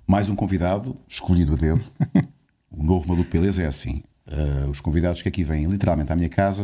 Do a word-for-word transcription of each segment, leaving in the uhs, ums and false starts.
mais um convidado escolhido a dedo. O novo Maluco Beleza é assim. Uh, os convidados que aqui vêm literalmente à minha casa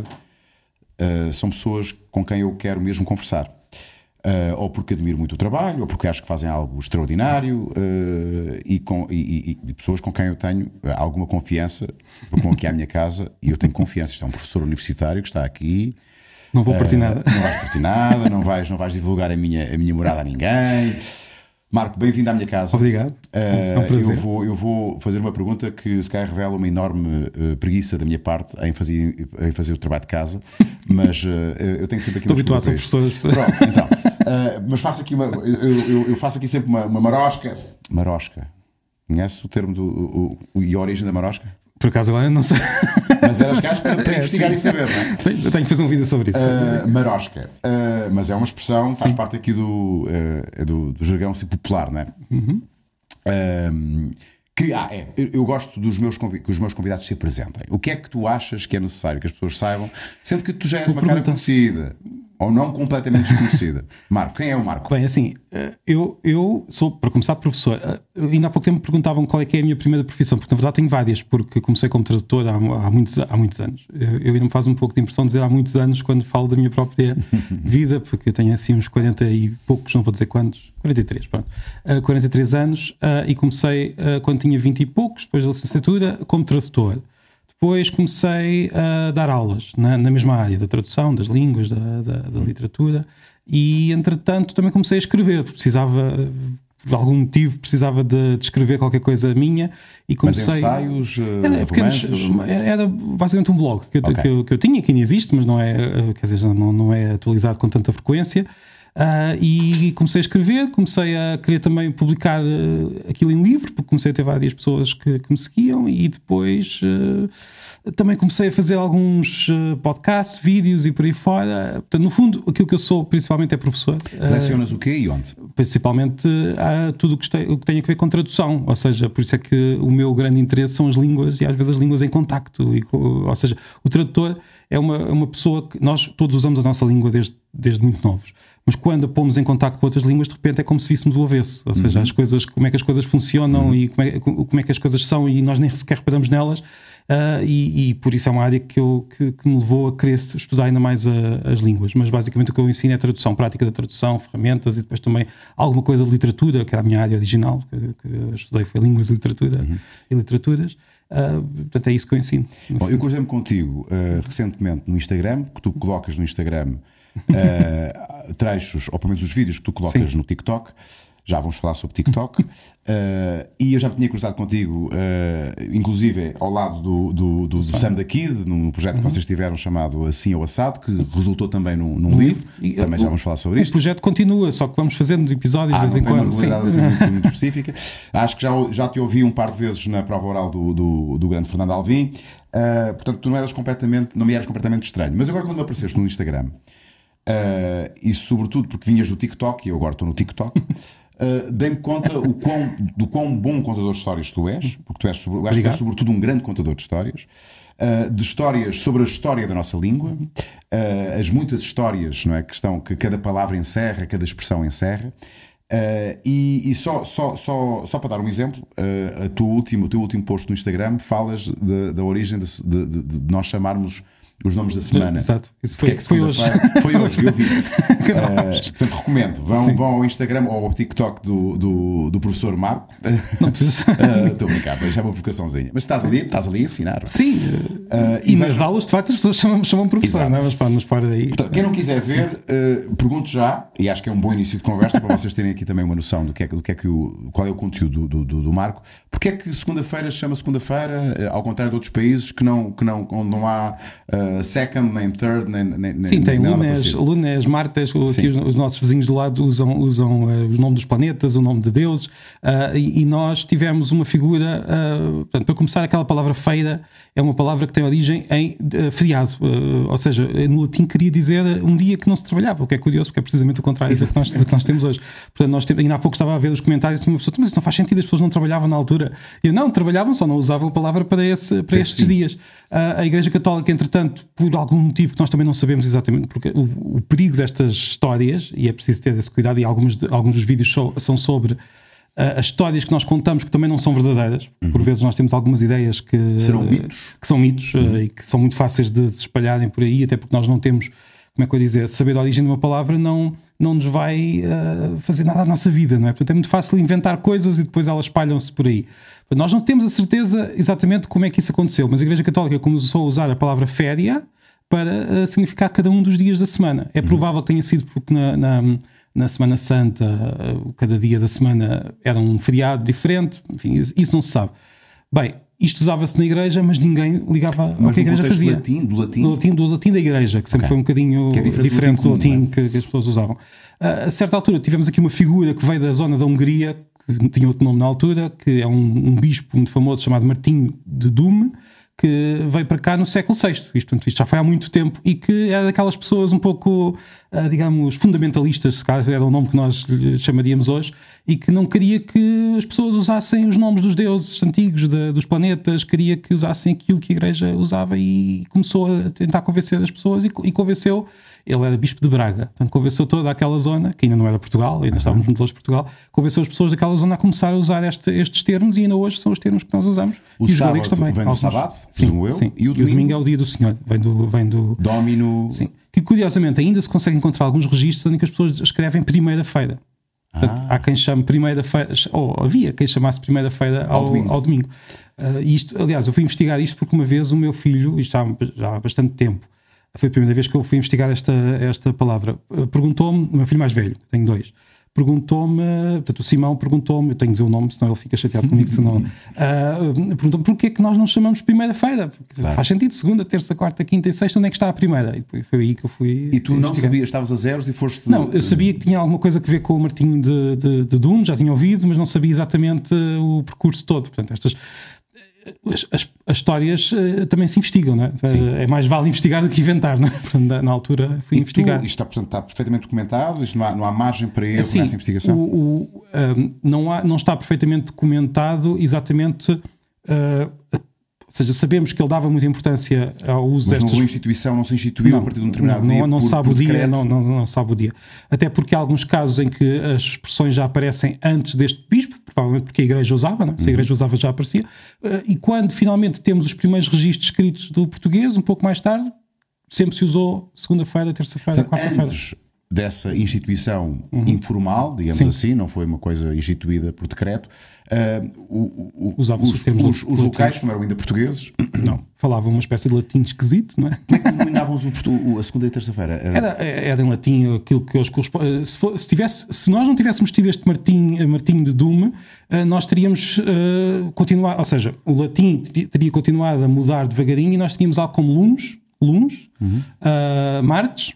uh, são pessoas com quem eu quero mesmo conversar. Uh, ou porque admiro muito o trabalho, ou porque acho que fazem algo extraordinário, uh, e, com, e, e, e pessoas com quem eu tenho alguma confiança, porque aqui à minha casa, e eu tenho confiança. Isto é um professor universitário que está aqui. Não vou partir uh, nada. Não vais partir nada, não vais, não vais divulgar a minha, a minha morada a ninguém. Marco, bem-vindo à minha casa. Obrigado. Uh, é um prazer. Eu vou, eu vou fazer uma pergunta que se calhar revela uma enorme uh, preguiça da minha parte em fazer, em fazer o trabalho de casa, mas uh, eu tenho sempre aqui... Estou habituado a ser professor. Pronto, então. Uh, mas faço aqui uma... Eu, eu, eu faço aqui sempre uma, uma marosca. Marosca. Conhece o termo do... O, o, e a origem da marosca? Por acaso agora não sei. Mas eras gajo para, para investigar é, e saber, não é? Tenho, tenho que fazer um vídeo sobre isso. Uh, marosca. Uh, mas é uma expressão, faz sim. parte aqui do, uh, do, do jargão assim, popular, não é? Uhum. Uh, que, ah, é, eu, eu gosto dos meus que os meus convidados se apresentem. O que é que tu achas que é necessário que as pessoas saibam, sendo que tu já és uma cara conhecida ou não completamente desconhecida? Marco, quem é o Marco? Bem, assim, eu, eu sou, para começar, professor. Ainda há pouco tempo me perguntavam qual é que é a minha primeira profissão, porque na verdade tenho várias, porque comecei como tradutor há, há, muitos, há muitos anos. Eu, eu ainda me faz um pouco de impressão dizer há muitos anos quando falo da minha própria vida, porque eu tenho assim uns quarenta e poucos, não vou dizer quantos, quarenta e três, pronto, uh, quarenta e três anos, uh, e comecei uh, quando tinha vinte e poucos, depois da licenciatura, como tradutor. Depois comecei a dar aulas na, na mesma área da tradução, das línguas, da, da, da literatura, e entretanto também comecei a escrever. Precisava, por algum motivo, precisava de, de escrever qualquer coisa minha e comecei... Mas ensaios, era, pequenos, era basicamente um blog que eu, okay. que, eu, que eu tinha, que ainda existe, mas não é, quer dizer, não, não é atualizado com tanta frequência. Uh, e comecei a escrever, comecei a querer também publicar uh, aquilo em livro, porque comecei a ter várias pessoas que, que me seguiam, e depois uh, também comecei a fazer alguns uh, podcasts, vídeos e por aí fora. Portanto, no fundo, aquilo que eu sou principalmente é professor. Lecionas uh, o quê e onde? Principalmente uh, tudo o que, o que tem a ver com tradução, ou seja, por isso é que o meu grande interesse são as línguas, e às vezes as línguas em contacto, e, ou seja, o tradutor é uma, uma pessoa que nós todos usamos a nossa língua desde, desde muito novos. Mas quando a pomos em contacto com outras línguas, de repente é como se víssemos o avesso. Ou seja, uhum. as coisas, como é que as coisas funcionam, uhum. e como é, como é que as coisas são, e nós nem sequer reparamos nelas. Uh, e, e por isso é uma área que, eu, que, que me levou a querer estudar ainda mais a, as línguas. Mas basicamente o que eu ensino é tradução, prática da tradução, ferramentas, e depois também alguma coisa de literatura, que era a minha área original, que, que eu estudei foi línguas e literatura, uhum. e literaturas. Uh, portanto, é isso que eu ensino. Bom, eu cruzei-me contigo uh, recentemente no Instagram, que tu colocas no Instagram uh, trechos, ou pelo menos os vídeos que tu colocas Sim. no TikTok. Já vamos falar sobre TikTok. uh, e eu já me tinha cruzado contigo, uh, inclusive ao lado do, do, do, do Sam da Kid, num projeto uhum. que vocês tiveram chamado Assim ou Assado, que resultou também num, num livro. E, também o, já vamos falar sobre isto. O projeto continua, só que vamos fazendo episódios ah, de vez em quando. Uma realidade assim muito, muito específica. Acho que já, já te ouvi um par de vezes na prova oral do, do, do grande Fernando Alvim. Uh, portanto, tu não eras completamente, não me eras completamente estranho. Mas agora, quando me apareceste no Instagram, uh, e sobretudo porque vinhas do TikTok, e eu agora estou no TikTok. Uh, dei-me conta o quão, do quão bom contador de histórias tu és, porque tu és, sobre, eu acho que és sobretudo um grande contador de histórias, uh, de histórias sobre a história da nossa língua, uh, as muitas histórias, não é, que, estão, que cada palavra encerra, cada expressão encerra, uh, e, e só, só, só, só para dar um exemplo, uh, a tua última, o teu último post no Instagram falas de, da origem de, de, de, de nós chamarmos os nomes da semana. Exato. Isso foi, é que foi hoje. Foi hoje, eu vi. uh, portanto, recomendo. Vão, vão ao Instagram ou ao TikTok do, do, do professor Marco. Não precisa. Estou uh, a brincar, mas é uma provocaçãozinha. Mas estás ali, estás ali a ensinar. Sim. Uh, e, e nas aulas, de facto, as pessoas chamam, chamam professor, não é? Mas para nos parar daí. Portanto, quem não quiser ver, uh, pergunto já, e acho que é um bom início de conversa para vocês terem aqui também uma noção do que é, do que é que o, qual é o conteúdo do, do, do Marco. Porque é que segunda-feira se chama segunda-feira, ao contrário de outros países que não, que não, onde não há uh, second, nem third, nem, nem Sim, tem nem lunes, lunes, martes, aqui os, os nossos vizinhos do lado usam, usam uh, os nomes dos planetas, o nome de Deus, uh, e, e nós tivemos uma figura, uh, portanto, para começar, aquela palavra feira é uma palavra que tem origem em uh, feriado, uh, ou seja, no latim queria dizer um dia que não se trabalhava, o que é curioso, porque é precisamente o contrário do que, nós, do que nós temos hoje. Portanto, nós temos, ainda há pouco estava a ver os comentários e uma pessoa, mas isso não faz sentido, as pessoas não trabalhavam na altura. E eu, não, trabalhavam, só não usavam a palavra para, esse, para estes sim. dias. Uh, a Igreja Católica, entretanto, por algum motivo que nós também não sabemos exatamente, porque o, o perigo destas histórias, e é preciso ter esse cuidado, e alguns, de, alguns dos vídeos so, são sobre as histórias que nós contamos que também não são verdadeiras. Uhum. Por vezes nós temos algumas ideias que serão mitos, que são mitos uhum. e que são muito fáceis de se espalharem por aí, até porque nós não temos, como é que eu ia dizer, saber a origem de uma palavra não, não nos vai uh, fazer nada à nossa vida, não é? Portanto, é muito fácil inventar coisas e depois elas espalham-se por aí. Nós não temos a certeza exatamente como é que isso aconteceu, mas a Igreja Católica começou a usar a palavra féria para uh, significar cada um dos dias da semana. É provável que tenha sido porque na, na, na Semana Santa, uh, cada dia da semana era um feriado diferente, enfim, isso, isso não se sabe. Bem, isto usava-se na igreja, mas ninguém ligava mas ao que a igreja fazia. Latim, do latim? Do latim, do latim da igreja, que sempre okay. foi um bocadinho é diferente, diferente do latim, do latim que, que as pessoas usavam. Uh, a certa altura tivemos aqui uma figura que veio da zona da Hungria, que tinha outro nome na altura, que é um, um bispo muito famoso chamado Martinho de Dume, que veio para cá no século sexto. Isto, portanto, isto já foi há muito tempo e que era daquelas pessoas um pouco, uh, digamos, fundamentalistas, se calhar era o nome que nós lhe chamaríamos hoje, e que não queria que as pessoas usassem os nomes dos deuses antigos, de, dos planetas, queria que usassem aquilo que a Igreja usava e começou a tentar convencer as pessoas e, e convenceu. Ele era bispo de Braga, portanto convenceu toda aquela zona, que ainda não era Portugal, ainda uhum. estávamos muito longe de Portugal, convenceu as pessoas daquela zona a começar a usar este, estes termos e ainda hoje são os termos que nós usamos. O e os sábado galegos também. Vem do alguns. sábado, sim, eu, sim. E o domingo? E o domingo é o dia do Senhor, vem do... Vem do Domino... Sim. Que curiosamente ainda se consegue encontrar alguns registros onde as pessoas escrevem primeira-feira. Portanto, ah. há quem chame primeira-feira, ou havia quem chamasse primeira-feira ao, ao domingo. Ao domingo. Uh, isto, aliás, eu fui investigar isto porque uma vez o meu filho, isto já, já há bastante tempo, foi a primeira vez que eu fui investigar esta, esta palavra, uh, perguntou-me, o meu filho mais velho, tenho dois, perguntou-me, portanto o Simão perguntou-me, eu tenho de dizer o nome, senão ele fica chateado comigo, senão, uh, perguntou-me porquê é que nós não chamamos primeira-feira, claro. Faz sentido, segunda, terça, quarta, quinta e sexta, onde é que está a primeira? E foi aí que eu fui E tu investigar. Não sabias, estavas a zeros e foste... Não, eu sabia que tinha alguma coisa a ver com o Martinho de, de, de Dume, já tinha ouvido, mas não sabia exatamente o percurso todo, portanto estas... As, as, as histórias uh, também se investigam, não é? Uh, é mais vale investigar do que inventar, não é? Portanto, na, na altura fui e investigar. Tu, isto está, portanto, está perfeitamente documentado? Isto não, há, não há margem para erro assim, nessa investigação? O, o, um, não, há, não está perfeitamente documentado exatamente... Uh, ou seja, sabemos que ele dava muita importância ao uso Mas destas... Mas a instituição não se instituiu não, a partir de um determinado não, dia? Não, não por, sabe por o dia, decreto? não, não, não sabe o dia. Até porque há alguns casos em que as expressões já aparecem antes deste bispo, provavelmente porque a Igreja usava, não? Se a Igreja usava já aparecia. E quando finalmente temos os primeiros registros escritos do português, um pouco mais tarde, sempre se usou segunda-feira, terça-feira, quarta-feira. Antes dessa instituição uhum. informal, digamos Sim. assim, não foi uma coisa instituída por decreto, uh, o, o, Usavam-se os, os termos os, do, os do locais, que não eram ainda portugueses, não, falavam uma espécie de latim esquisito, não é? Como é que denominávamos o, a segunda e a terça-feira? Era, era em latim aquilo que hoje corresponde. Se, for, se, tivesse, se nós não tivéssemos tido este Martinho, Martinho de Dume, nós teríamos uh, continuado, ou seja, o latim teria continuado a mudar devagarinho e nós teríamos algo como lunes, lunes, uhum. uh, martes,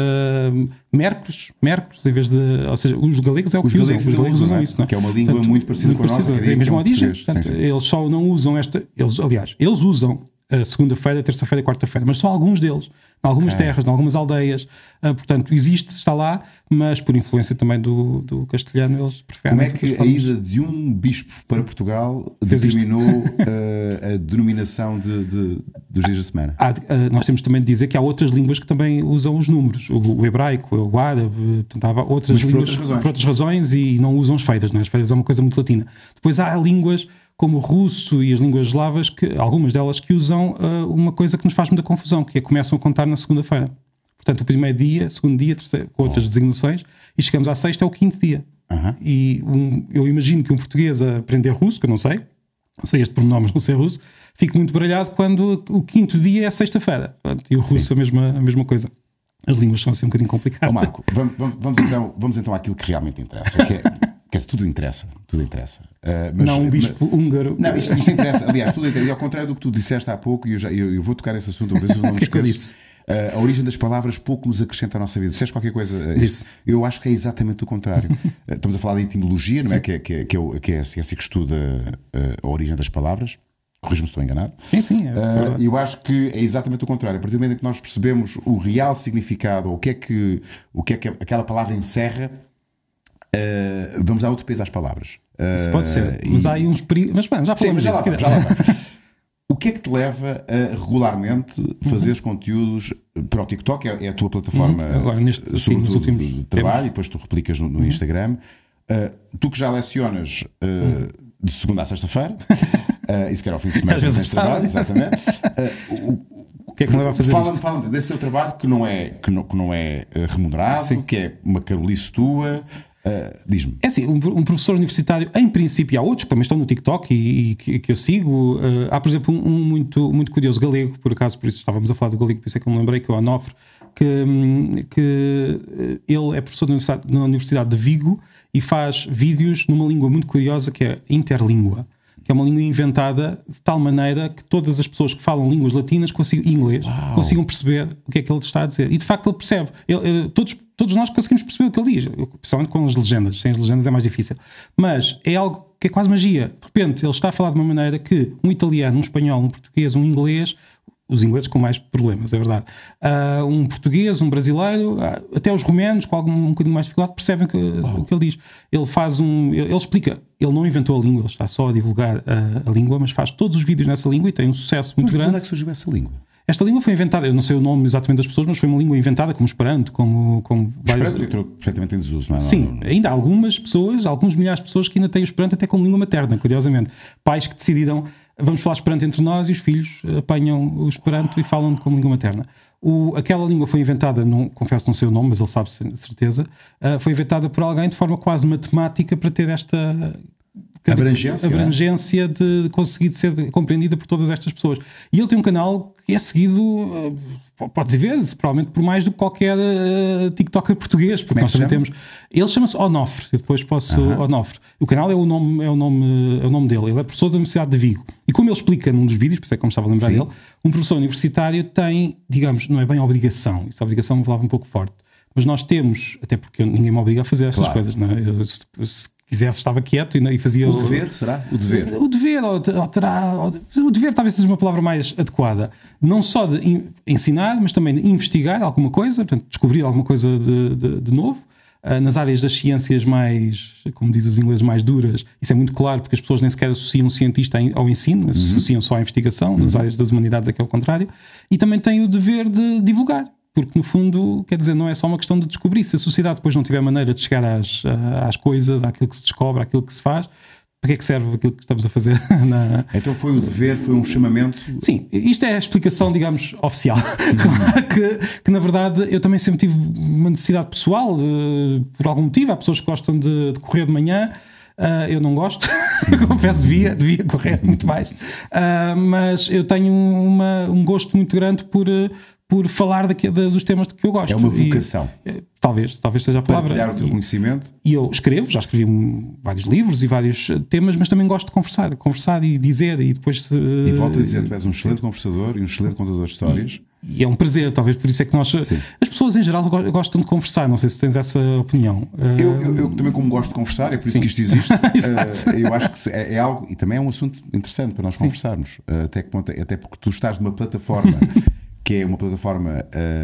Uh, Mércores, Mércores, em vez de. Ou seja, os galegos é o que os usam. Galegos os galegos usam é? isso, não é? Que é uma língua portanto, muito parecida muito com a nossa, parecida, é a mesma origem. Portanto, sim, sim. Eles só não usam esta. Eles, aliás, eles usam a segunda-feira, terça-feira e quarta-feira, mas só alguns deles, em algumas okay. terras, em algumas aldeias. Uh, portanto, existe, está lá, mas por influência também do, do castelhano, eles preferem. Como é que a ida de um bispo para sim. Portugal determinou uh, a denominação de, de, dos dias da semana? Há, uh, nós temos também de dizer que há outras línguas que também usam os números. O, o hebraico, o árabe, portanto, há outras mas línguas por outras razões. por outras razões e não usam as feiras. Não é? As feiras é uma coisa muito latina. Depois há línguas como o russo e as línguas eslavas, que, algumas delas que usam uh, uma coisa que nos faz muita confusão, que é começam a contar na segunda-feira. Portanto, o primeiro dia, segundo dia, terceiro, com outras oh. designações, e chegamos à sexta, é o quinto dia. Uh-huh. E um, eu imagino que um português a aprender russo, que eu não sei, sei este pormenor, mas não sei russo, fico muito baralhado quando o quinto dia é sexta-feira. E o russo a mesma, a mesma coisa. As línguas são assim um bocadinho complicadas. Oh, Marco, vamos, vamos, então, vamos então àquilo que realmente interessa, que é... Quer dizer, tudo interessa, tudo interessa. Uh, mas, não um bispo mas, húngaro. Não, isto, isto interessa. Aliás, tudo interessa. E ao contrário do que tu disseste há pouco, e eu, já, eu, eu vou tocar esse assunto, talvez eu não me esqueço. Uh, a origem das palavras pouco nos acrescenta à nossa vida. Disseste qualquer coisa? Uh, eu acho que é exatamente o contrário. uh, estamos a falar de etimologia, não é? Que, é, que, é, que, é, que é a ciência que estuda uh, a origem das palavras. Corrijo-me se estou enganado. Sim, sim. É uh, eu acho que é exatamente o contrário. A partir do momento em que nós percebemos o real significado, ou o que é que, o que, é que aquela palavra encerra, Uh, vamos dar outro peso às palavras. Uh, Isso pode ser, mas e... há aí uns perigos. Mas bem, já falamos disso. Já, já lá vamos. O que é que te leva a regularmente fazeres uhum. conteúdos para o TikTok? É, é a tua plataforma uhum. Agora, neste, sim, nos últimos de trabalho, tempos. e depois tu replicas no, no uhum. Instagram. Uh, tu que já lecionas uh, hum. de segunda a sexta-feira, uh, isso que era ao fim de semana, às vezes trabalho, exatamente. Uh, o, o que é que me leva a fazer Fala-me isto? fala desse teu trabalho que não é, que não, que não é remunerado, Sim. que é uma carolice tua. Uh, Diz-me. É assim, um, um professor universitário, em princípio, há outros que também estão no TikTok e, e que, que eu sigo. Uh, há, por exemplo, um, um muito, muito curioso galego, por acaso, por isso estávamos a falar do galego, por isso é que eu me lembrei, que é o Onofre, que, que ele é professor na universidade, na universidade de Vigo e faz vídeos numa língua muito curiosa que é interlíngua, que é uma língua inventada de tal maneira que todas as pessoas que falam línguas latinas consigam, inglês Uau. consigam perceber o que é que ele está a dizer. E de facto ele percebe. Ele, ele, todos, todos nós conseguimos perceber o que ele diz, principalmente com as legendas. Sem as legendas é mais difícil. Mas é algo que é quase magia. De repente ele está a falar de uma maneira que um italiano, um espanhol, um português, um inglês, os ingleses com mais problemas, é verdade, uh, um português, um brasileiro, uh, até os romanos com algum um bocadinho mais dificuldade percebem que, o que ele diz. Ele faz um, ele, ele explica, ele não inventou a língua, ele está só a divulgar a, a língua, mas faz todos os vídeos nessa língua e tem um sucesso muito mas grande. Onde é que surgiu essa língua? Esta língua foi inventada, eu não sei o nome exatamente das pessoas, mas foi uma língua inventada como Esperanto, como, como vários... Esperanto entrou perfeitamente em desuso, não é? Sim, não, não. ainda há algumas pessoas, alguns milhares de pessoas que ainda têm o Esperanto até como língua materna, curiosamente. Pais que decidiram, vamos falar Esperanto entre nós, e os filhos apanham o Esperanto e falam como língua materna. O, aquela língua foi inventada, não, confesso não sei o nome, mas ele sabe de certeza, uh, foi inventada por alguém de forma quase matemática para ter esta... abrangência, abrangência de conseguir ser compreendida por todas estas pessoas. E ele tem um canal que é seguido, uh, podes ver, provavelmente por mais do que qualquer uh, TikToker português, porque Como é nós também chama? temos. Ele chama-se Onofre, eu depois posso. Uh-huh. Onofre. O canal é o, nome, é, o nome, é o nome dele. Ele é professor da Universidade de Vigo. E como ele explica num dos vídeos, por isso é que eu me estava a lembrar Sim. dele, um professor universitário tem, digamos, não é bem obrigação, isso é obrigação é uma palavra um pouco forte, mas nós temos, até porque ninguém me obriga a fazer estas Claro. coisas, não é? Eu, se, se quisesse, estava quieto e, e fazia. O dever, será? O dever. O dever, ou, ou terá, ou, o dever talvez seja uma palavra mais adequada. Não só de in, ensinar, mas também de investigar alguma coisa, portanto, descobrir alguma coisa de, de, de novo. Uh, nas áreas das ciências mais, como dizem os ingleses, mais duras, isso é muito claro, porque as pessoas nem sequer associam um cientista ao ensino, uhum. associam só à investigação. Uhum. Nas áreas das humanidades é que é o contrário. E também tem o dever de divulgar. Porque, no fundo, quer dizer, não é só uma questão de descobrir. Se a sociedade depois não tiver maneira de chegar às, às coisas, àquilo que se descobre, àquilo que se faz, para que é que serve aquilo que estamos a fazer? Na... Então foi o dever, foi um chamamento... Sim, isto é a explicação, digamos, oficial. Claro que, que, na verdade, eu também sempre tive uma necessidade pessoal, de, por algum motivo. Há pessoas que gostam de, de correr de manhã. Uh, eu não gosto, confesso, devia, devia correr muito mais. Uh, mas eu tenho uma, um gosto muito grande por... por falar daqui, dos temas de que eu gosto. É uma vocação. E, talvez, talvez seja a palavra. Partilhar o teu e, conhecimento. E eu escrevo, já escrevi um, vários livros e vários temas, mas também gosto de conversar, conversar e dizer e depois... Uh, e volto a dizer, tu és um excelente conversador e um excelente contador de histórias. E, e é um prazer, talvez por isso é que nós... Sim. As pessoas em geral gostam de conversar, não sei se tens essa opinião. Uh, eu, eu, eu também como gosto de conversar, é por isso sim. que isto existe. uh, eu acho que é, é algo, e também é um assunto interessante para nós sim. conversarmos, uh, até, que, até porque tu estás numa plataforma... que é uma plataforma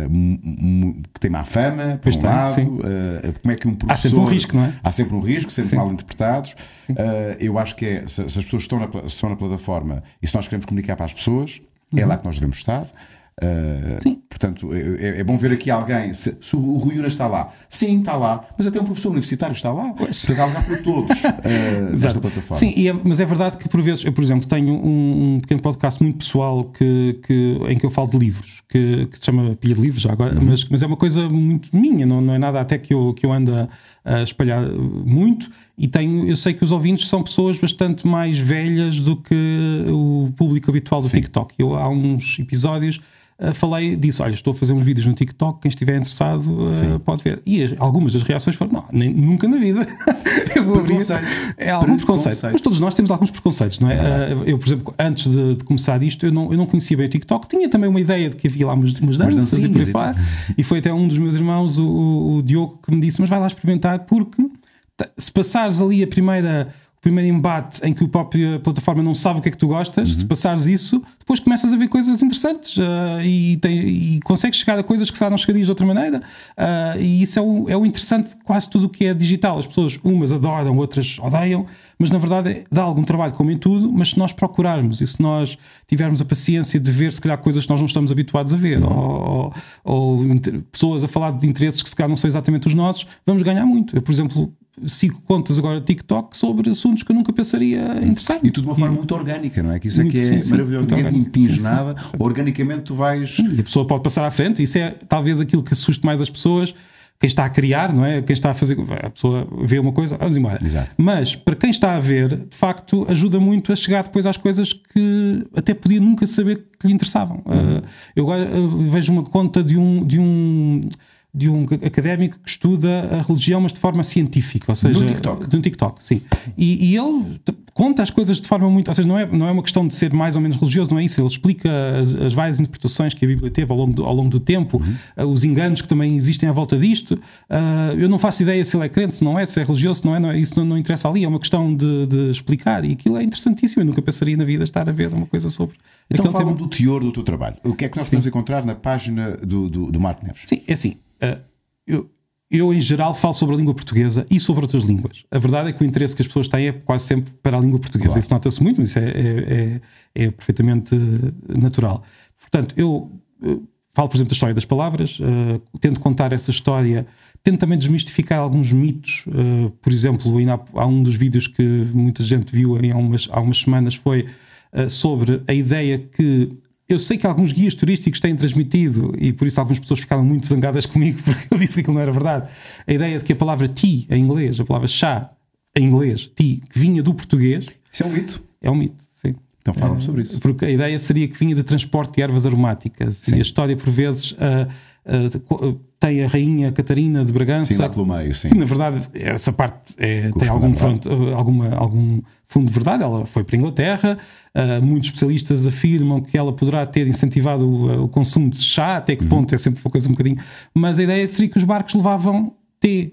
uh, que tem má fama, por pois um tem, lado, uh, como é que um professor... Há sempre um risco, não é? Há sempre um risco, sempre sim. mal interpretados. Uh, eu acho que é, se, se as pessoas estão na, estão na plataforma e se nós queremos comunicar para as pessoas, uhum. é lá que nós devemos estar. Uh, sim. Portanto, é, é bom ver aqui alguém. Se, se o Rui Unas está lá, sim, está lá, mas até um professor universitário está lá. Pois. Portanto, há lugar para todos uh, nesta plataforma. Sim, e é, mas é verdade que por vezes, eu, por exemplo, tenho um, um pequeno podcast muito pessoal que, que, em que eu falo de livros, que, que se chama Pilha de Livros, já agora, uhum. mas, mas é uma coisa muito minha, não, não é nada até que eu, que eu ando a, a espalhar muito. E tenho, eu sei que os ouvintes são pessoas bastante mais velhas do que o público habitual do sim. TikTok. Eu, há uns episódios. Uh, falei disso, olha, estou a fazer uns vídeos no TikTok, quem estiver interessado uh, pode ver. E as, algumas das reações foram, não, nem, nunca na vida eu vou abrir. É algum preconceito. Mas todos nós temos alguns preconceitos, não é? é uh, eu, por exemplo, antes de, de começar isto, eu não, eu não conhecia bem o TikTok, tinha também uma ideia de que havia lá umas, umas danças e por aí fora. E foi até um dos meus irmãos, o, o Diogo, que me disse, mas vai lá experimentar, porque se passares ali a primeira... o primeiro embate em que a própria plataforma não sabe o que é que tu gostas, uhum. se passares isso, depois começas a ver coisas interessantes uh, e, tem, e consegues chegar a coisas que se não chegarias de outra maneira uh, e isso é o, é o interessante de quase tudo o que é digital. As pessoas, umas adoram, outras odeiam, mas na verdade dá algum trabalho como em tudo, mas se nós procurarmos e se nós tivermos a paciência de ver se calhar coisas que nós não estamos habituados a ver uhum. ou, ou, ou pessoas a falar de interesses que se calhar não são exatamente os nossos, vamos ganhar muito. Eu, por exemplo, sigo contas agora de TikTok sobre assuntos que eu nunca pensaria interessar. E tudo de uma forma muito orgânica, não é? Que isso é Muito, que é sim, sim, maravilhoso. muito Ninguém te orgânico. impinge Sim, sim. nada. Organicamente tu vais... E a pessoa pode passar à frente. Isso é talvez aquilo que assuste mais as pessoas. Quem está a criar, não é? Quem está a fazer... A pessoa vê uma coisa, vamos embora. Exato. Mas, para quem está a ver, de facto, ajuda muito a chegar depois às coisas que até podia nunca saber que lhe interessavam. Uhum. Uh, eu agora uh, vejo uma conta de um... De um de um académico que estuda a religião, mas de forma científica, ou seja, no TikTok. de um TikTok, sim. E, e ele conta as coisas de forma muito, ou seja, não é, não é uma questão de ser mais ou menos religioso, não é isso, ele explica as, as várias interpretações que a Bíblia teve ao longo do, ao longo do tempo, uhum. uh, os enganos que também existem à volta disto. Uh, eu não faço ideia se ele é crente, se não é, se é religioso, se não é, não é isso não, não interessa ali, é uma questão de, de explicar, e aquilo é interessantíssimo, eu nunca pensaria na vida estar a ver uma coisa sobre então fala-me tema. do teor do teu trabalho. O que é que nós podemos encontrar na página do, do, do Marco Neves? Sim, é assim. Uh, eu, eu, em geral, falo sobre a língua portuguesa e sobre outras línguas. A verdade é que o interesse que as pessoas têm é quase sempre para a língua portuguesa. Claro. Isso nota-se muito, mas isso é, é, é, é perfeitamente natural. Portanto, eu, eu falo, por exemplo, da história das palavras, uh, tento contar essa história, tento também desmistificar alguns mitos. Uh, por exemplo, ainda há, há um dos vídeos que muita gente viu em, há, umas, há umas semanas foi uh, sobre a ideia que eu sei que alguns guias turísticos têm transmitido, e por isso algumas pessoas ficaram muito zangadas comigo porque eu disse que aquilo não era verdade, a ideia de que a palavra tea em inglês, a palavra chá em inglês, tea, que vinha do português. Isso é um mito? É um mito, sim. Então fala-me sobre isso. Porque a ideia seria que vinha de transporte de ervas aromáticas. Sim. E a história, por vezes, uh, uh, tem a rainha Catarina de Bragança. Sim, lá pelo meio, sim. Que, na verdade, essa parte é, tem algum, front, alguma, algum fundo de verdade. Ela foi para a Inglaterra. Uh, muitos especialistas afirmam que ela poderá ter incentivado o, o consumo de chá, até que ponto, uhum. é sempre uma coisa um bocadinho. Mas a ideia seria que os barcos levavam T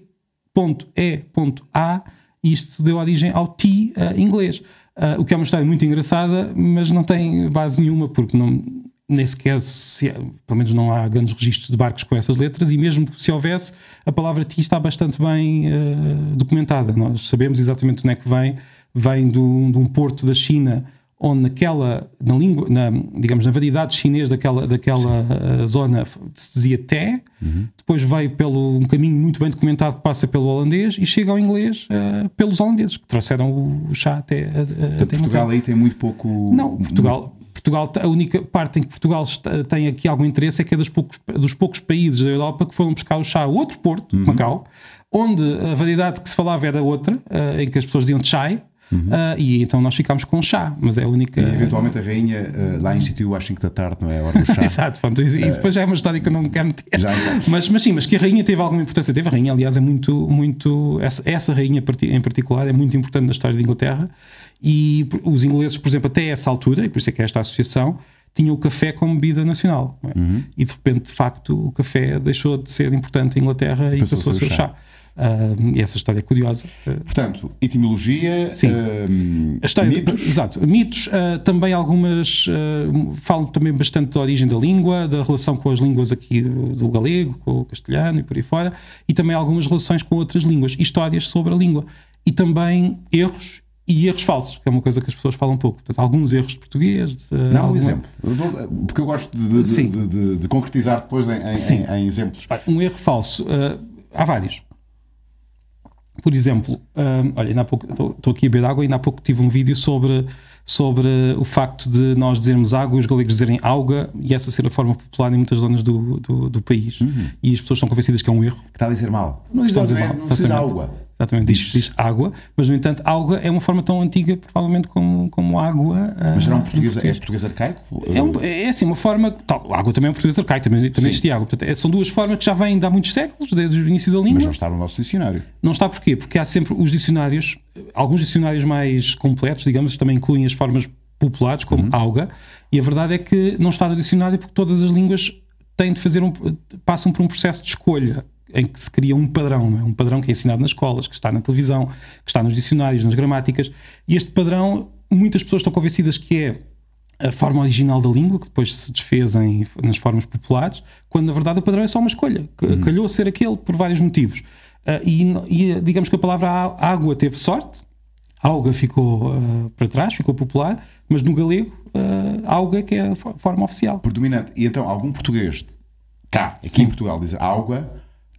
E A, e isto deu origem ao tea uh, inglês. Uh, o que é uma história muito engraçada, mas não tem base nenhuma, porque não, nem sequer, se, pelo menos não há grandes registros de barcos com essas letras, e mesmo se houvesse, a palavra tea está bastante bem uh, documentada. Nós sabemos exatamente onde é que vem, vem do, de um porto da China, onde naquela, na língua, na, digamos, na variedade chinesa daquela, daquela uh, zona se dizia té, uhum. Depois veio pelo um caminho muito bem documentado que passa pelo holandês e chega ao inglês uh, pelos holandeses, que trouxeram o, o chá até, a, a, até Portugal aí tem muito pouco... Não, Portugal... Muito... Portugal, a única parte em que Portugal está, tem aqui algum interesse é que é dos poucos, dos poucos países da Europa que foram buscar o chá a outro porto, uhum. Macau, onde a variedade que se falava era outra, uh, em que as pessoas diziam chai. Uhum. Uh, e então nós ficámos com chá, mas é a única. E eventualmente a rainha uh, lá instituiu às cinco da tarde, não é? A hora do chá. Exato, pronto, e, e depois já é uma história que eu não me quero meter. Já, já. Mas, mas sim, mas que a rainha teve alguma importância. Teve a rainha, aliás, é muito. muito essa, essa rainha em particular é muito importante na história da Inglaterra. E os ingleses, por exemplo, até essa altura, e por isso é que é esta associação, tinham o café como bebida nacional. Não é? Uhum. E de repente, de facto, o café deixou de ser importante em Inglaterra e passou, passou a ser o chá. chá. Uh, e essa história é curiosa. Portanto, etimologia, sim. Uh, a história, mitos. Exato, mitos, uh, também algumas, uh, falam também bastante da origem da língua, da relação com as línguas aqui do, do galego, com o castelhano e por aí fora, e também algumas relações com outras línguas, histórias sobre a língua. E também erros e erros falsos, que é uma coisa que as pessoas falam um pouco. Portanto, alguns erros de português. Uh, Não, alguma... um exemplo. Vou, porque eu gosto de, de, de, de, de concretizar depois em, em, em, em exemplos. Um erro falso. Uh, há vários. Por exemplo, um, olha, ainda há pouco, estou aqui a beber água e ainda há pouco tive um vídeo sobre, sobre o facto de nós dizermos água e os galegos dizerem auga, e essa ser a forma popular em muitas zonas do, do, do país. Uhum. E as pessoas estão convencidas que é um erro. Que está a dizer mal. Não diz mal, não precisa água. Exatamente, diz, diz água, mas no entanto, água é uma forma tão antiga, provavelmente, como, como água. Mas será um português, português. É português arcaico? É, um, é assim, uma forma. Tal, água também é um português arcaico, também, também existe água. Portanto, é, são duas formas que já vêm de há muitos séculos, desde o início da língua. Mas não está no nosso dicionário. Não está porquê? Porque há sempre os dicionários, alguns dicionários mais completos, digamos, também incluem as formas populares, como uhum. auga, e a verdade é que não está no dicionário porque todas as línguas têm de fazer um, passam por um processo de escolha, em que se cria um padrão, não é? Um padrão que é ensinado nas escolas, que está na televisão, que está nos dicionários, nas gramáticas, e este padrão, muitas pessoas estão convencidas que é a forma original da língua, que depois se desfez em, nas formas populares, quando na verdade o padrão é só uma escolha, uhum. calhou ser aquele por vários motivos. Uh, e, e digamos que a palavra água teve sorte, auga ficou uh, para trás, ficou popular, mas no galego, uh, auga que é a forma oficial. Predominante. E então, algum português cá, aqui Sim. em Portugal, diz auga...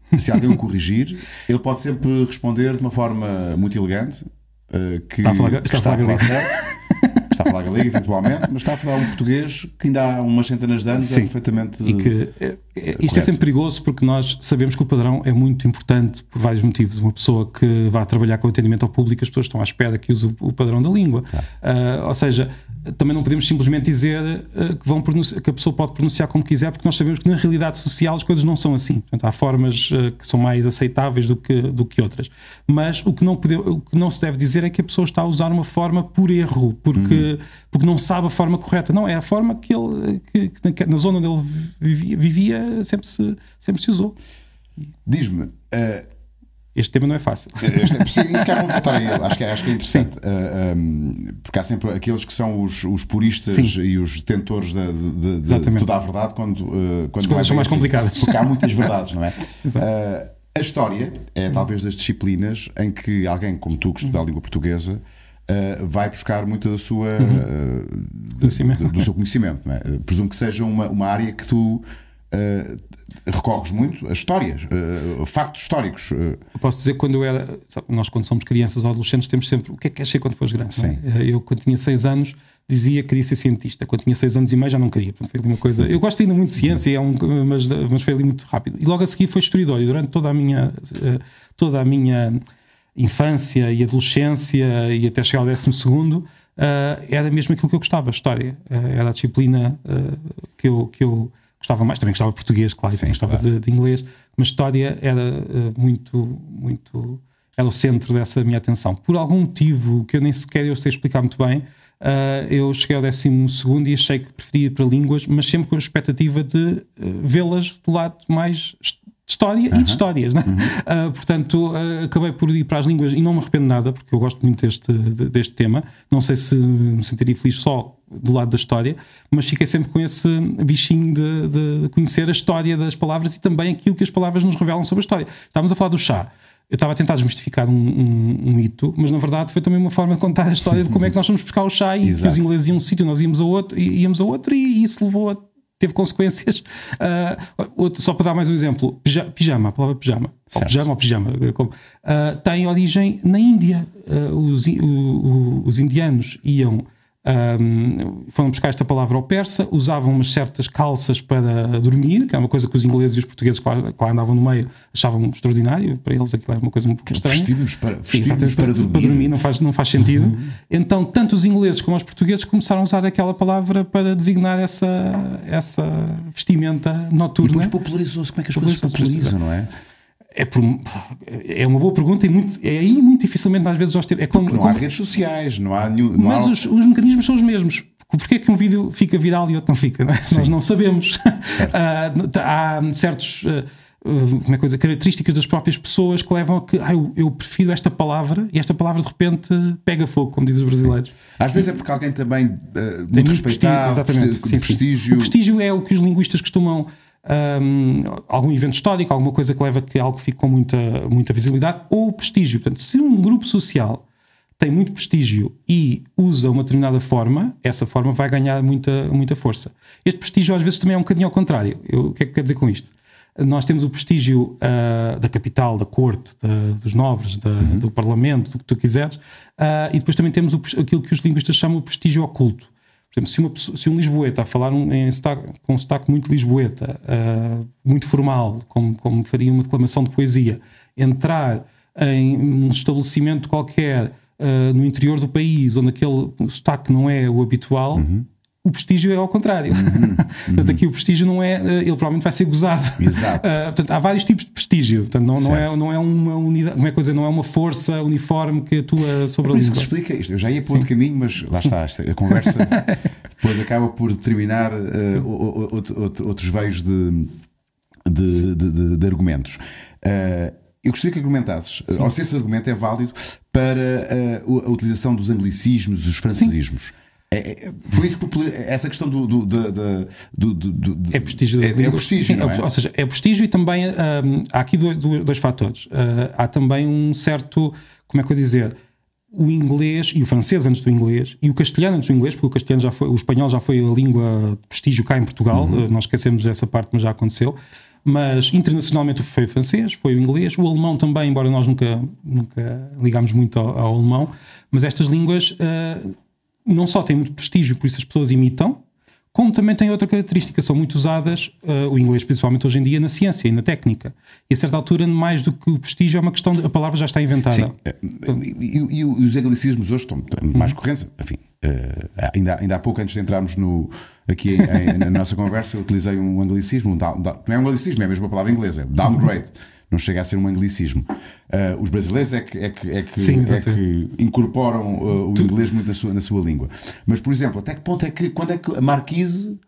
se alguém o corrigir, ele pode sempre responder de uma forma muito elegante, uh, que está a falar, que está a falar, falar certo. Está a falar galego, eventualmente, mas está a falar um português que ainda há umas centenas de anos é perfeitamente. E que é, é, isto correto. É sempre perigoso porque nós sabemos que o padrão é muito importante por vários motivos. Uma pessoa que vai trabalhar com atendimento ao público, as pessoas estão à espera que use o, o padrão da língua. Claro. Uh, ou seja, também não podemos simplesmente dizer uh, que, vão que a pessoa pode pronunciar como quiser, porque nós sabemos que na realidade social as coisas não são assim. Portanto, há formas uh, que são mais aceitáveis do que, do que outras. Mas o que, não pode, o que não se deve dizer é que a pessoa está a usar uma forma por erro, porque. Hum. Porque não sabe a forma correta. Não, é a forma que ele, que, que na zona onde ele vivia, vivia sempre, se, sempre se usou. Diz-me... Uh, este tema não é fácil. Este, isso que é bom voltar a ele. Acho que é, acho que é interessante. Uh, um, porque há sempre aqueles que são os, os puristas Sim. e os detentores de, de, de, de toda a verdade quando, uh, quando as coisas são mais assim, complicadas. Porque há muitas verdades, não é? Uh, a história é talvez das disciplinas em que alguém como tu, que estuda a língua portuguesa, Uh, vai buscar muito da sua, uhum. uh, de, de, do seu conhecimento. Não é? Uh, presumo que seja uma, uma área que tu uh, recorres muito a histórias, uh, factos históricos. Uh. Eu posso dizer que quando eu era, sabe, nós quando somos crianças ou adolescentes temos sempre o que é que queres ser quando fores grande. Sim. Não é? Eu quando tinha seis anos dizia que queria ser cientista, quando tinha seis anos e meio já não queria. Portanto, foi uma coisa. Eu gosto ainda muito de ciência, é um, mas, mas foi ali muito rápido. E logo a seguir foi historiador e durante toda a minha uh, toda a minha infância e adolescência e até chegar ao décimo segundo, uh, era mesmo aquilo que eu gostava, a história. Uh, era a disciplina uh, que, eu, que eu gostava mais. Também gostava de português, claro, Sim, também gostava claro. de, de inglês, mas história era uh, muito, muito... era o centro dessa minha atenção. Por algum motivo que eu nem sequer eu sei explicar muito bem, uh, eu cheguei ao décimo segundo e achei que preferia ir para línguas, mas sempre com a expectativa de uh, vê-las do lado mais... de história uh-huh. e de histórias, né? uh-huh. uh, portanto uh, acabei por ir para as línguas e não me arrependo nada porque eu gosto muito deste, deste tema, não sei se me sentiria feliz só do lado da história, mas fiquei sempre com esse bichinho de, de conhecer a história das palavras e também aquilo que as palavras nos revelam sobre a história. Estávamos a falar do chá. Eu estava a tentar desmistificar um, um, um mito, mas na verdade foi também uma forma de contar a história de como é que nós fomos buscar o chá e que os ingleses iam a um sítio, nós íamos a outro, e íamos a outro e isso levou a teve consequências. Uh, outro, só para dar mais um exemplo, pijama, a palavra pijama, ou pijama ou pijama, como, uh, tem origem na Índia. Uh, os, o, o, os indianos iam, um, foram buscar esta palavra ao persa, usavam umas certas calças para dormir, que é uma coisa que os ingleses e os portugueses que lá, que lá andavam no meio achavam extraordinário, para eles aquilo era uma coisa um pouco estranha. Vestimos para, Sim, vestimos para, para, dormir. para dormir, não faz, não faz sentido. Uhum. Então, tanto os ingleses como os portugueses começaram a usar aquela palavra para designar essa, essa vestimenta noturna. E depois popularizou-se. Como é que as coisas se popularizam, não é? É, por, é uma boa pergunta e muito, é aí muito dificilmente às vezes nós temos. É como, não como, há redes sociais, não há nenhum. Não mas há... Os, os mecanismos são os mesmos. Porquê é que um vídeo fica viral e outro não fica? Não é? Nós não sabemos. uh, há certos uh, como é coisa, características das próprias pessoas que levam a que ah, eu, eu prefiro esta palavra e esta palavra de repente pega fogo, como dizem os brasileiros. Às vezes é porque alguém também uh, muito respeitado, exatamente. De, de sim, prestígio. Sim. O prestígio é o que os linguistas costumam. Um, algum evento histórico, alguma coisa que leva a que algo fique com muita, muita visibilidade, ou prestígio. Portanto, se um grupo social tem muito prestígio e usa uma determinada forma, essa forma vai ganhar muita, muita força. Este prestígio às vezes também é um bocadinho ao contrário. Eu, o que é que quer dizer com isto? Nós temos o prestígio uh, da capital, da corte, da, dos nobres, da, uhum. do parlamento, do que tu quiseres, uh, e depois também temos o, aquilo que os linguistas chamam de prestígio oculto. Por exemplo, se, uma, se um lisboeta a falar um, em sotaque, com um sotaque muito lisboeta, uh, muito formal, como, como faria uma declamação de poesia, entrar em um estabelecimento qualquer uh, no interior do país, onde aquele sotaque não é o habitual, uhum. o prestígio é ao contrário. Uhum. Portanto, aqui o prestígio não é, ele provavelmente vai ser gozado. Exato. Uh, portanto, há vários tipos de prestígio. Portanto, não, não, é, não é uma unidade, como é coisa, não é uma força uniforme que atua sobre é a língua. língua. Explica isto. Eu já ia por outro caminho, mas lá está, a conversa depois acaba por determinar uh, outro, outro, outros veios de, de, de, de, de argumentos. Uh, eu gostaria que argumentasses, Sim. ou se esse argumento é válido para uh, a utilização dos anglicismos, dos francesismos. Sim. É, é, foi isso que essa questão do, do, do, do, do, do é prestígio, é, é prestígio, Sim, não é? Ou seja, é prestígio e também um, há aqui dois, dois fatores. Uh, há também um certo, como é que eu dizer, o inglês e o francês antes do inglês e o castelhano antes do inglês, porque o castelhano já foi, o espanhol já foi a língua de prestígio cá em Portugal. Uhum. Uh, nós esquecemos dessa parte, mas já aconteceu. mas internacionalmente foi o francês, foi o inglês, o alemão também, embora nós nunca, nunca ligámos muito ao, ao alemão, mas estas línguas uh, não só têm muito prestígio, por isso as pessoas imitam, como também têm outra característica, são muito usadas, uh, o inglês principalmente hoje em dia, na ciência e na técnica. E a certa altura, mais do que o prestígio, é uma questão de a palavra já está inventada. Sim, então, e, e, e os anglicismos hoje estão mais uhum. correntes. Enfim, uh, ainda, ainda há pouco, antes de entrarmos no, aqui em, em, na nossa conversa, eu utilizei um anglicismo, um down, down, não é um anglicismo, é a mesma palavra inglesa, é downgrade. Não chega a ser um anglicismo. Uh, os brasileiros é que, é que, é que, Sim, é que incorporam uh, o tu... inglês muito na sua, na sua língua. Mas, por exemplo, até que ponto é que, quando é que a marquise,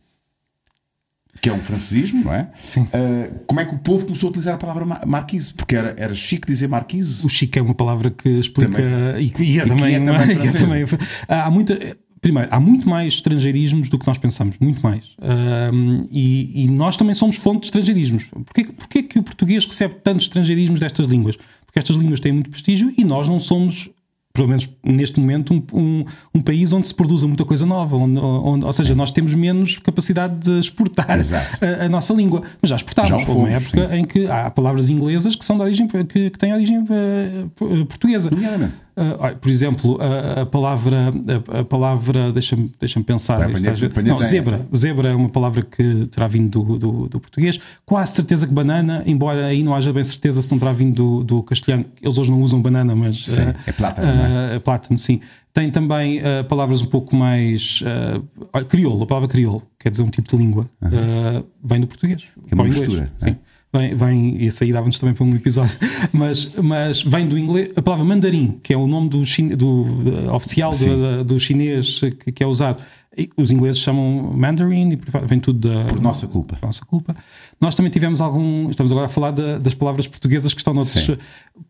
que é um francesismo, não é? Sim. Uh, como é que o povo começou a utilizar a palavra marquise? Porque era, era chique dizer marquise. O chique é uma palavra que explica... Também. E, e é e também... é também, é também há muita... Primeiro, há muito mais estrangeirismos do que nós pensamos, muito mais. Um, e, e nós também somos fonte de estrangeirismos. Porquê, porquê que o português recebe tantos estrangeirismos destas línguas? Porque estas línguas têm muito prestígio e nós não somos, pelo menos neste momento, um, um, um país onde se produza muita coisa nova, onde, onde, ou seja, nós temos menos capacidade de exportar a, a nossa língua, mas já exportávamos. Houve uma época sim. em que há palavras inglesas que são de origem, que, que têm origem uh, portuguesa. Nomeadamente. Uh, por exemplo, a, a palavra, a, a palavra deixa-me, deixa-me pensar. Não, zebra. Zebra é uma palavra que terá vindo do, do, do português. Quase certeza que banana, embora aí não haja bem certeza se não terá vindo do, do castelhano. Eles hoje não usam banana, mas sim, uh, é plátano, uh, não é? É plátano, sim. Tem também uh, palavras um pouco mais uh, crioulo, a palavra crioulo, quer dizer um tipo de língua, uhum. uh, vem do português. É uma mistura. Sim. Vem, vem, e essa aí dava-nos também para um episódio, mas, mas vem do inglês, a palavra mandarim, que é o nome do, chine, do, do oficial do, do chinês que, que é usado. E os ingleses chamam mandarin e vem tudo da... Por nossa culpa. Por nossa culpa. Nós também tivemos algum... Estamos agora a falar da, das palavras portuguesas que estão noutros... Sim.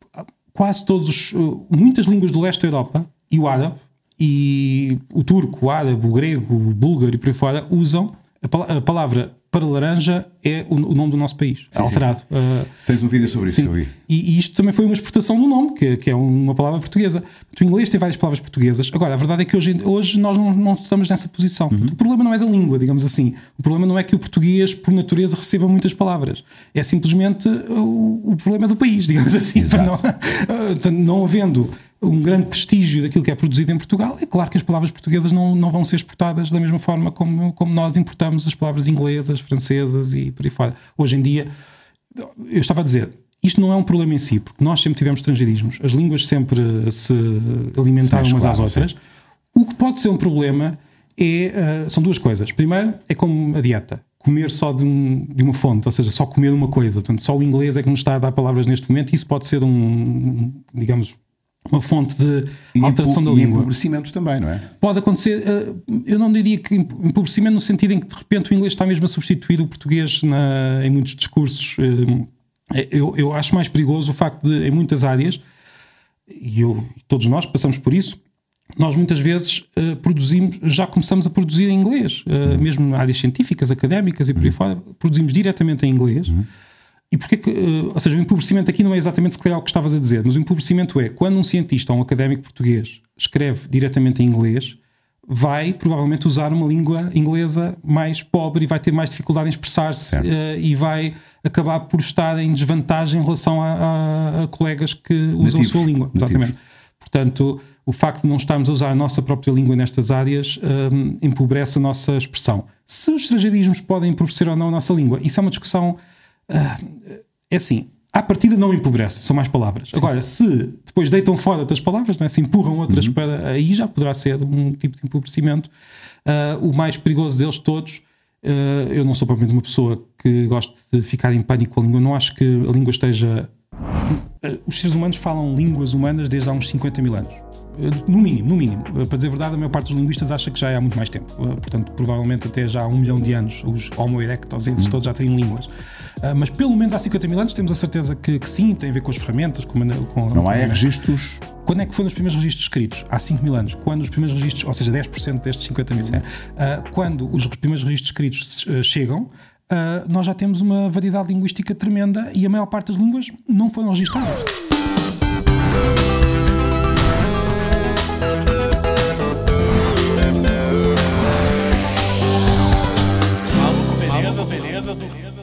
Quase todos os... Muitas línguas do leste da Europa e o árabe, e o turco, o árabe, o grego, o búlgaro e por aí fora, usam a palavra para laranja é o, o nome do nosso país, sim, alterado. Uh, Tens um vídeo sobre isso, eu vi. E, e isto também foi uma exportação do nome, que, que é uma palavra portuguesa. O inglês tem várias palavras portuguesas. Agora, a verdade é que hoje, hoje nós não, não estamos nessa posição. Uhum. O problema não é da língua, digamos assim. O problema não é que o português, por natureza, receba muitas palavras. É simplesmente o, o problema do país, digamos assim. Não, uh, não havendo um grande prestígio daquilo que é produzido em Portugal, é claro que as palavras portuguesas não, não vão ser exportadas da mesma forma como, como nós importamos as palavras inglesas, francesas e por aí fora. Hoje em dia, eu estava a dizer, isto não é um problema em si, porque nós sempre tivemos estrangeirismos, as línguas sempre se alimentaram umas às outras. Sim. O que pode ser um problema é, uh, são duas coisas. Primeiro, é como a dieta. Comer só de, um, de uma fonte, ou seja, só comer uma coisa. Portanto, só o inglês é que nos está a dar palavras neste momento e isso pode ser um, digamos... uma fonte de e alteração da e língua. E empobrecimento também, não é? Pode acontecer, eu não diria que empobrecimento no sentido em que de repente o inglês está mesmo a substituir o português na, em muitos discursos. Eu, eu acho mais perigoso o facto de, em muitas áreas, e eu, todos nós passamos por isso, nós muitas vezes uh, produzimos, já começamos a produzir em inglês, uh, uhum. mesmo em áreas científicas, académicas e por aí uhum. fora, produzimos diretamente em inglês. Uhum. E porque que, ou seja, o empobrecimento aqui não é exatamente se calhar o que estavas a dizer, mas o empobrecimento é quando um cientista ou um académico português escreve diretamente em inglês, vai provavelmente usar uma língua inglesa mais pobre e vai ter mais dificuldade em expressar-se uh, e vai acabar por estar em desvantagem em relação a, a, a colegas que usam nativos, a sua língua. Exatamente. Portanto, o facto de não estarmos a usar a nossa própria língua nestas áreas um, empobrece a nossa expressão. Se os estrangeirismos podem empobrecer ou não a nossa língua, isso é uma discussão... Uh, é assim, à partida não empobrece, são mais palavras. Sim. Agora, se depois deitam fora outras palavras, não é? Se empurram outras uhum. para aí, já poderá ser um tipo de empobrecimento. Uh, o mais perigoso deles todos, uh, eu não sou propriamente uma pessoa que goste de ficar em pânico com a língua, não acho que a língua esteja... Uh, os seres humanos falam línguas humanas desde há uns cinquenta mil anos. No mínimo, no mínimo. Para dizer a verdade, a maior parte dos linguistas acha que já é há muito mais tempo. Portanto, provavelmente até já há um milhão de anos os Homo erectus, esses todos já teriam línguas. Mas pelo menos há cinquenta mil anos temos a certeza que, que sim, tem a ver com as ferramentas. Com, com, Não há é registros... Quando é que foram os primeiros registros escritos? Há cinco mil anos. Quando os primeiros registros, ou seja, dez por cento destes cinquenta mil, quando os primeiros registros escritos chegam, nós já temos uma variedade linguística tremenda e a maior parte das línguas não foram registradas. Beleza, beleza, beleza.